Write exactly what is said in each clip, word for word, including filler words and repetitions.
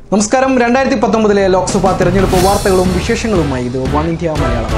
നമസ്കാരം. രണ്ടായിരത്തി പത്തൊമ്പതിലെ ലോക്സഭാ തെരഞ്ഞെടുപ്പ് വാർത്തകളും വിശേഷങ്ങളുമായി ഇത് വൺ ഇന്ത്യ മലയാളം.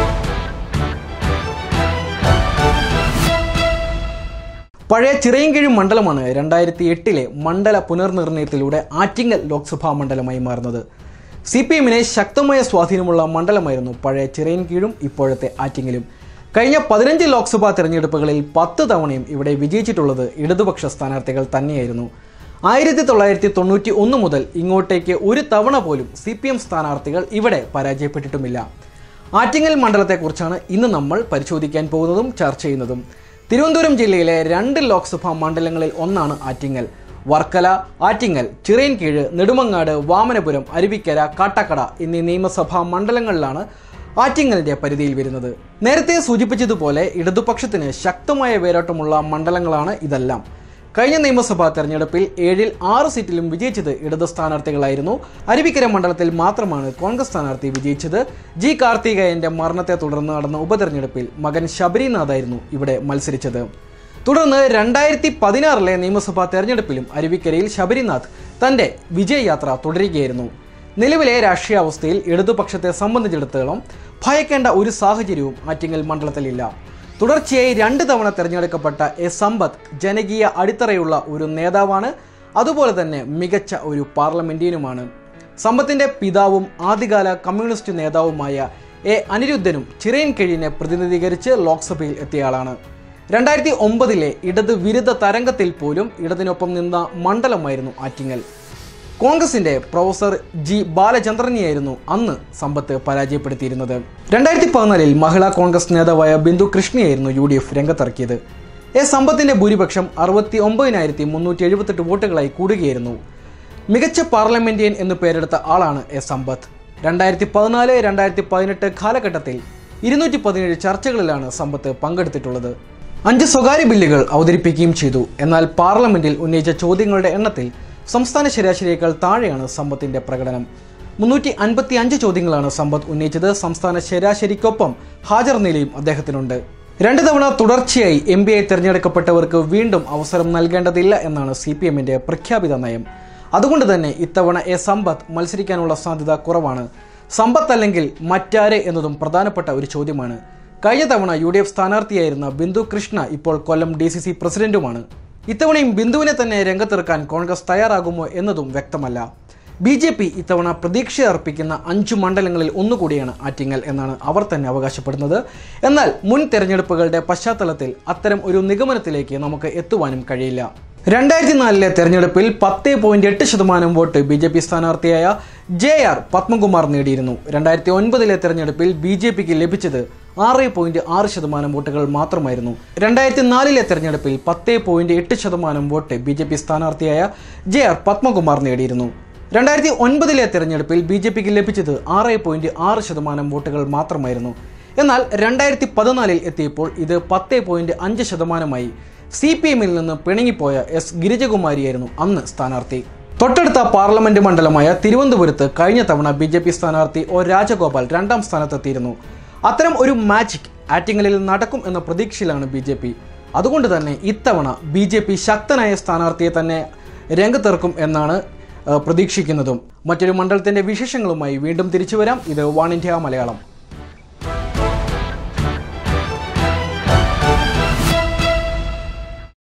പഴയ ചിറയൻകീഴ് മണ്ഡലമാണ് രണ്ടായിരത്തി എട്ടിലെ മണ്ഡല പുനർനിർണയത്തിലൂടെ ആറ്റിങ്ങൽ ലോക്സഭാ മണ്ഡലമായി മാറുന്നത്. സി പി എമ്മിനെ ശക്തമായ സ്വാധീനമുള്ള മണ്ഡലമായിരുന്നു പഴയ ചിറയൻകീഴും ഇപ്പോഴത്തെ ആറ്റിങ്ങലും. കഴിഞ്ഞ പതിനഞ്ച് ലോക്സഭാ തെരഞ്ഞെടുപ്പുകളിൽ പത്ത് തവണയും ഇവിടെ വിജയിച്ചിട്ടുള്ളത് ഇടതുപക്ഷ സ്ഥാനാർത്ഥികൾ തന്നെയായിരുന്നു. ആയിരത്തി തൊള്ളായിരത്തി തൊണ്ണൂറ്റി ഒന്ന് മുതൽ ഇങ്ങോട്ടേക്ക് ഒരു തവണ പോലും സി പി എം സ്ഥാനാർത്ഥികൾ ഇവിടെ പരാജയപ്പെട്ടിട്ടുമില്ല. ആറ്റിങ്ങൽ മണ്ഡലത്തെക്കുറിച്ചാണ് ഇന്ന് നമ്മൾ പരിശോധിക്കാൻ പോകുന്നതും ചർച്ച ചെയ്യുന്നതും. തിരുവനന്തപുരം ജില്ലയിലെ രണ്ട് ലോക്സഭാ മണ്ഡലങ്ങളിൽ ഒന്നാണ് ആറ്റിങ്ങൽ. വർക്കല, ആറ്റിങ്ങൽ, ചിറയൻകീഴ്, നെടുമങ്ങാട്, വാമനപുരം, അരുവിക്കര, കാട്ടാക്കട എന്നീ നിയമസഭാ മണ്ഡലങ്ങളിലാണ് ആറ്റിങ്ങലിന്റെ പരിധിയിൽ വരുന്നത്. നേരത്തെ സൂചിപ്പിച്ചതുപോലെ ഇടതുപക്ഷത്തിന് ശക്തമായ വേരോട്ടമുള്ള മണ്ഡലങ്ങളാണ് ഇതെല്ലാം. കഴിഞ്ഞ നിയമസഭാ തെരഞ്ഞെടുപ്പിൽ ഏഴിൽ ആറ് സീറ്റിലും വിജയിച്ചത് ഇടത് സ്ഥാനാർത്ഥികളായിരുന്നു. അരുവിക്കര മണ്ഡലത്തിൽ മാത്രമാണ് കോൺഗ്രസ് സ്ഥാനാർത്ഥി വിജയിച്ചത്. ജി കാർത്തികേയന്റെ മരണത്തെ തുടർന്ന് നടന്ന ഉപതെരഞ്ഞെടുപ്പിൽ മകൻ ശബരിനാഥായിരുന്നു ഇവിടെ മത്സരിച്ചത്. തുടർന്ന് രണ്ടായിരത്തി പതിനാറിലെ നിയമസഭാ തെരഞ്ഞെടുപ്പിലും അരുവിക്കരയിൽ ശബരിനാഥ് തന്റെ വിജയയാത്ര തുടരുകയായിരുന്നു. നിലവിലെ രാഷ്ട്രീയാവസ്ഥയിൽ ഇടതുപക്ഷത്തെ സംബന്ധിച്ചിടത്തോളം ഭയക്കേണ്ട ഒരു സാഹചര്യവും ആറ്റിങ്ങൽ മണ്ഡലത്തിലില്ല. തുടർച്ചയായി രണ്ട് തവണ തിരഞ്ഞെടുക്കപ്പെട്ട എ സമ്പത്ത് ജനകീയ അടിത്തറയുള്ള ഒരു നേതാവാണ്. അതുപോലെ തന്നെ മികച്ച ഒരു പാർലമെന്റിയനുമാണ്. സമ്പത്തിന്റെ പിതാവും ആദ്യകാല കമ്മ്യൂണിസ്റ്റ് നേതാവുമായ എ അനിരുദ്ധനും ചിറയൻകീഴിനെ പ്രതിനിധീകരിച്ച് ലോക്സഭയിൽ എത്തിയയാളാണ്. രണ്ടായിരത്തി ഒമ്പതിലെ ഇടത് വിരുദ്ധ തരംഗത്തിൽ പോലും ഇടതിനൊപ്പം നിന്ന മണ്ഡലമായിരുന്നു ആറ്റിങ്ങൽ. കോൺഗ്രസിന്റെ പ്രൊഫസർ ജി ബാലചന്ദ്രനെയായിരുന്നു അന്ന് സമ്പത്ത് പരാജയപ്പെടുത്തിയിരുന്നത്. രണ്ടായിരത്തി പതിനാലിൽ മഹിളാ കോൺഗ്രസ് നേതാവായ ബിന്ദു കൃഷ്ണയായിരുന്നു യു ഡി എഫ് രംഗത്തിറക്കിയത്. എ സമ്പത്തിന്റെ ഭൂരിപക്ഷം അറുപത്തി ഒമ്പതിനായിരത്തി മുന്നൂറ്റി എഴുപത്തെട്ട് വോട്ടുകളായി കൂടുകയായിരുന്നു. മികച്ച പാർലമെന്റിയൻ എന്ന് പേരെടുത്ത ആളാണ് എ സമ്പത്ത്. രണ്ടായിരത്തി പതിനാല് രണ്ടായിരത്തി പതിനെട്ട് കാലഘട്ടത്തിൽ ഇരുന്നൂറ്റി പതിനേഴ് ചർച്ചകളിലാണ് സമ്പത്ത് പങ്കെടുത്തിട്ടുള്ളത്. അഞ്ച് സ്വകാര്യ ബില്ലുകൾ അവതരിപ്പിക്കുകയും ചെയ്തു. എന്നാൽ പാർലമെന്റിൽ ഉന്നയിച്ച ചോദ്യങ്ങളുടെ എണ്ണത്തിൽ സംസ്ഥാന ശരാശരിയേക്കാൾ താഴെയാണ് സമ്പത്തിന്റെ പ്രകടനം. മുന്നൂറ്റി അൻപത്തി അഞ്ച് ചോദ്യങ്ങളാണ് സമ്പത്ത് ഉന്നയിച്ചത്. സംസ്ഥാന ശരാശരിക്കൊപ്പം ഹാജർ നിലയും അദ്ദേഹത്തിനുണ്ട്. രണ്ട് തവണ തുടർച്ചയായി എം പി ആയി തിരഞ്ഞെടുക്കപ്പെട്ടവർക്ക് വീണ്ടും അവസരം നൽകേണ്ടതില്ല എന്നാണ് സി പി എമ്മിന്റെ പ്രഖ്യാപിത നയം. അതുകൊണ്ട് തന്നെ ഇത്തവണ എ സമ്പത്ത് മത്സരിക്കാനുള്ള സാധ്യത കുറവാണ്. സമ്പത്ത് അല്ലെങ്കിൽ മറ്റാരെ എന്നതും പ്രധാനപ്പെട്ട ഒരു ചോദ്യമാണ്. കഴിഞ്ഞ തവണ യു ഡി എഫ് സ്ഥാനാർത്ഥിയായിരുന്ന ബിന്ദു കൃഷ്ണ ഇപ്പോൾ കൊല്ലം ഡി സി സി പ്രസിഡന്റുമാണ്. ഇത്തവണയും ബിന്ദുവിനെ തന്നെ രംഗത്തിറക്കാൻ കോൺഗ്രസ് തയ്യാറാകുമോ എന്നതും വ്യക്തമല്ല. ബി ജെ പി ഇത്തവണ പ്രതീക്ഷ അർപ്പിക്കുന്ന അഞ്ചു മണ്ഡലങ്ങളിൽ ഒന്നുകൂടിയാണ് ആറ്റിങ്ങൽ എന്നാണ് അവർ തന്നെ അവകാശപ്പെടുന്നത്. എന്നാൽ മുൻ തെരഞ്ഞെടുപ്പുകളുടെ പശ്ചാത്തലത്തിൽ അത്തരം ഒരു നിഗമനത്തിലേക്ക് നമുക്ക് എത്തുവാനും കഴിയില്ല. രണ്ടായിരത്തി നാലിലെ തെരഞ്ഞെടുപ്പിൽ പത്ത് പോയിന്റ് എട്ട് ശതമാനം വോട്ട് ബി ജെ പി സ്ഥാനാർത്ഥിയായ ജെ ആർ പത്മകുമാർ നേടിയിരുന്നു. രണ്ടായിരത്തി ഒൻപതിലെ തെരഞ്ഞെടുപ്പിൽ ബി ജെ പിക്ക് ലഭിച്ചത് ആറ് പോയിന്റ് ആറ് ശതമാനം വോട്ടുകൾ മാത്രമായിരുന്നു. രണ്ടായിരത്തി നാലിലെ തെരഞ്ഞെടുപ്പിൽ പത്ത് പോയിന്റ് എട്ട് ശതമാനം വോട്ട് ബി ജെ പി സ്ഥാനാർത്ഥിയായ ജെ ആർ പത്മകുമാർ നേടിയിരുന്നു. രണ്ടായിരത്തി ഒൻപതിലെ തെരഞ്ഞെടുപ്പിൽ ബി ജെ പിക്ക് ലഭിച്ചത് ആറ് പോയിന്റ് ആറ് ശതമാനം വോട്ടുകൾ മാത്രമായിരുന്നു. എന്നാൽ രണ്ടായിരത്തി പതിനാലിൽ എത്തിയപ്പോൾ ഇത് പത്ത് പോയിന്റ് അഞ്ച് ശതമാനമായി. സി പി എമ്മിൽ നിന്ന് പിണങ്ങിപ്പോയ എസ് ഗിരിജകുമാരിയായിരുന്നു അന്ന് സ്ഥാനാർത്ഥി. തൊട്ടടുത്ത പാർലമെന്റ് മണ്ഡലമായ തിരുവനന്തപുരത്ത് കഴിഞ്ഞ തവണ ബി ജെ പി സ്ഥാനാർത്ഥി ഒ രാജഗോപാൽ രണ്ടാം സ്ഥാനത്തെത്തിയിരുന്നു. അത്തരം ഒരു മാജിക് ആറ്റിങ്ങലിൽ നടക്കും എന്ന പ്രതീക്ഷയിലാണ് ബി ജെ പി. അതുകൊണ്ട് തന്നെ ഇത്തവണ ബി ജെ പി ശക്തനായ സ്ഥാനാർത്ഥിയെ തന്നെ രംഗത്തിറക്കും എന്നാണ് പ്രതീക്ഷിക്കുന്നതും. മറ്റൊരു മണ്ഡലത്തിന്റെ വിശേഷങ്ങളുമായി വീണ്ടും തിരിച്ചു വരാം. ഇത് വൺ ഇന്ത്യ മലയാളം.